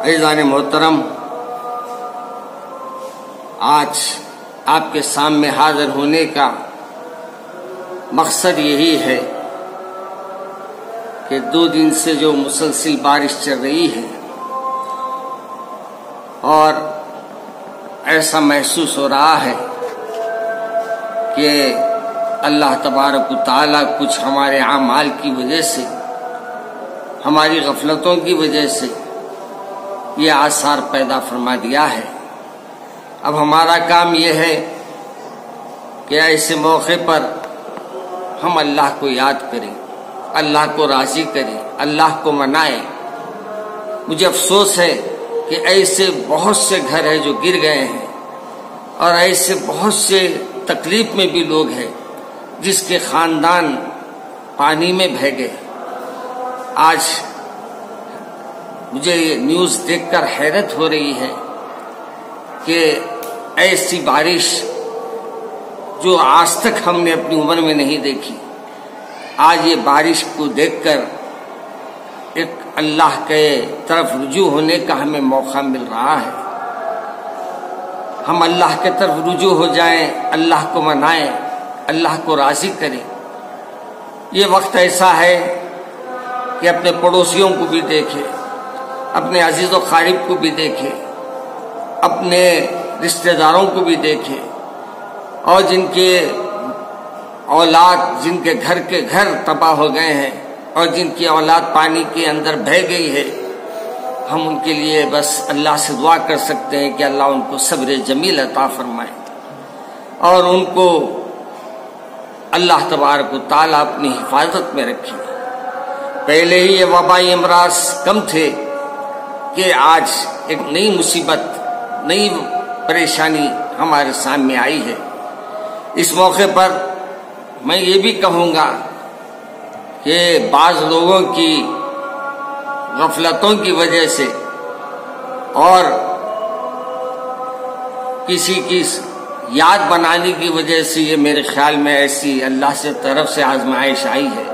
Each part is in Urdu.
عزیزان محترم، آج آپ کے سامنے حاضر ہونے کا مقصد یہی ہے کہ 2 دن سے جو مسلسل بارش چل رہی ہے اور ایسا محسوس ہو رہا ہے کہ اللہ تبارک و تعالیٰ کچھ ہمارے اعمال کی وجہ سے، ہماری غفلتوں کی وجہ سے یہ آثار پیدا فرما دیا ہے۔ اب ہمارا کام یہ ہے کہ ایسے موقع پر ہم اللہ کو یاد کریں، اللہ کو راضی کریں، اللہ کو منائیں۔ مجھے افسوس ہے کہ ایسے بہت سے گھر ہیں جو گر گئے ہیں اور ایسے بہت سے تکلیف میں بھی لوگ ہیں جس کے خاندان پانی میں بہہ گئے۔ آج مجھے یہ نیوز دیکھ کر حیرت ہو رہی ہے کہ ایسی بارش جو آج تک ہم نے اپنی عمر میں نہیں دیکھی، آج یہ بارش کو دیکھ کر ایک اللہ کے طرف رجوع ہونے کا ہمیں موقع مل رہا ہے۔ ہم اللہ کے طرف رجوع ہو جائیں، اللہ کو منائیں، اللہ کو راضی کریں۔ یہ وقت ایسا ہے کہ اپنے پڑوسیوں کو بھی دیکھیں، اپنے عزیز و قریب کو بھی دیکھیں، اپنے رشتہ داروں کو بھی دیکھیں، اور جن کے اولاد، جن کے گھر تباہ ہو گئے ہیں اور جن کی اولاد پانی کے اندر بہہ گئی ہے، ہم ان کے لیے بس اللہ سے دعا کر سکتے ہیں کہ اللہ ان کو صبر جمیل عطا فرمائے اور ان کو اللہ تبارک و تعالیٰ اپنی حفاظت میں رکھے۔ پہلے ہی یہ وبائی امراض کم تھے کہ آج ایک نئی مصیبت، نئی پریشانی ہمارے سامنے آئی ہے۔ اس موقع پر میں یہ بھی کہوں گا کہ بعض لوگوں کی غفلتوں کی وجہ سے اور کسی کی یاد بنانے کی وجہ سے یہ میرے خیال میں ایسی اللہ سے طرف سے آزمائش آئی ہے۔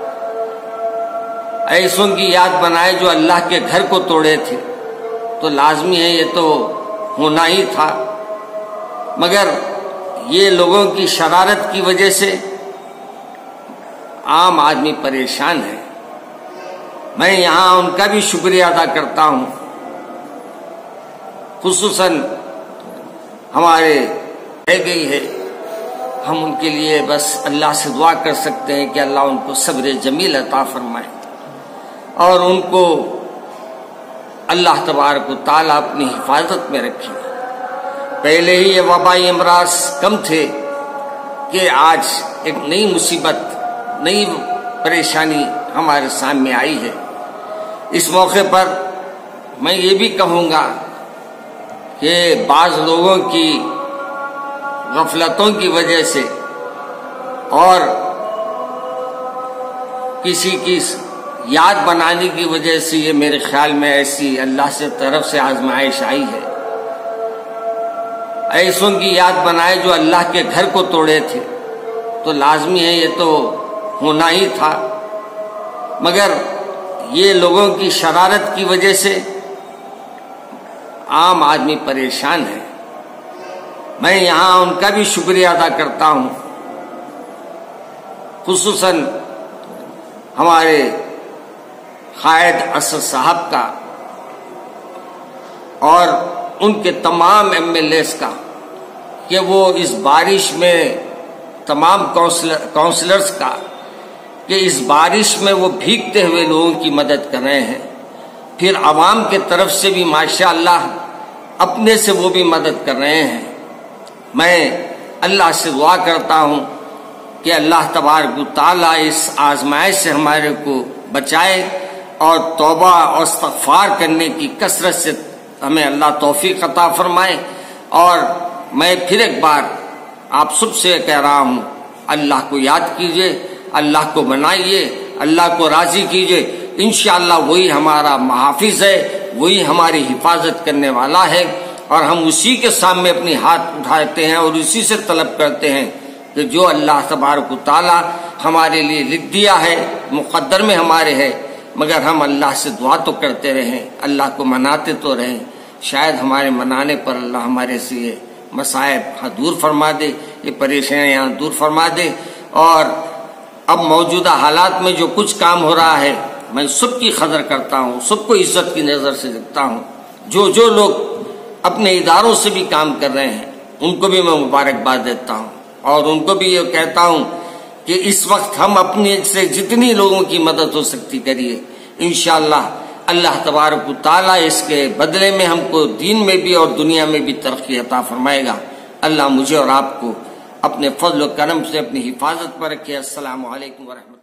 ایسوں کی یاد بنائے جو اللہ کے گھر کو توڑے تھے، تو لازمی ہے، یہ تو ہونا ہی تھا، مگر یہ لوگوں کی شرارت کی وجہ سے عام آدمی پریشان ہے۔ میں یہاں ان کا بھی شکریہ ادا کرتا ہوں، خصوصاً ہمارے رہ گئی ہے، ہم ان کے لیے بس اللہ سے دعا کر سکتے ہیں کہ اللہ ان کو صبر جمیل عطا فرمائے اور ان کو اللہ تبارک و تعالیٰ اپنی حفاظت میں رکھے۔ پہلے ہی یہ وبائی امراض کم تھے کہ آج ایک نئی مصیبت، نئی پریشانی ہمارے سامنے آئی ہے۔ اس موقع پر میں یہ بھی کہوں گا کہ بعض لوگوں کی غفلتوں کی وجہ سے اور کسی کی یاد بنانے کی وجہ سے یہ میرے خیال میں ایسی اللہ سے طرف سے آزمائش آئی ہے۔ ایسوں کی یاد بنائے جو اللہ کے گھر کو توڑے تھے، تو لازمی ہے، یہ تو ہونا ہی تھا، مگر یہ لوگوں کی شرارت کی وجہ سے عام آدمی پریشان ہے۔ میں یہاں ان کا بھی شکریہ ادا کرتا ہوں، خصوصاً ہمارے قائد اسد صاحب کا اور ان کے تمام MLAs کا، کہ وہ اس بارش میں، تمام کونسلرز کا، کہ اس بارش میں وہ بھیگتے ہوئے لوگوں کی مدد کر رہے ہیں، پھر عوام کے طرف سے بھی ماشاءاللہ اپنے سے وہ بھی مدد کر رہے ہیں۔ میں اللہ سے دعا کرتا ہوں کہ اللہ تبارک و تعالیٰ اس آزمائش سے ہمارے کو بچائے اور توبہ اور استغفار کرنے کی کثرت سے ہمیں اللہ توفیق عطا فرمائے۔ اور میں پھر ایک بار آپ سب سے کہہ رہا ہوں، اللہ کو یاد کیجئے، اللہ کو منائیے، اللہ کو راضی کیجئے، انشاءاللہ وہی ہمارا محافظ ہے، وہی ہماری حفاظت کرنے والا ہے، اور ہم اسی کے سامنے اپنی ہاتھ اٹھاتے ہیں اور اسی سے طلب کرتے ہیں کہ جو اللہ تبارک و تعالیٰ ہمارے لیے لکھ دیا ہے، مقدر میں ہمارے ہے، مگر ہم اللہ سے دعا تو کرتے رہیں، اللہ کو مناتے تو رہیں، شاید ہمارے منانے پر اللہ ہمارے سے یہ مصائب دور فرما دے، یہ پریشانیاں دور فرما دے۔ اور اب موجودہ حالات میں جو کچھ کام ہو رہا ہے، میں سب کی قدر کرتا ہوں، سب کو عزت کی نظر سے دیکھتا ہوں۔ جو لوگ اپنے اداروں سے بھی کام کر رہے ہیں ان کو بھی میں مبارکباد دیتا ہوں، اور ان کو بھی یہ کہتا ہوں کہ اس وقت ہم اپنے سے جتنی لوگوں کی مدد ہو سکتی کریے، انشاءاللہ اللہ تبارک و تعالیٰ اس کے بدلے میں ہم کو دین میں بھی اور دنیا میں بھی ترقی عطا فرمائے گا۔ اللہ مجھے اور آپ کو اپنے فضل و کرم سے اپنی حفاظت پر رکھے۔ السلام علیکم ورحمۃ اللہ۔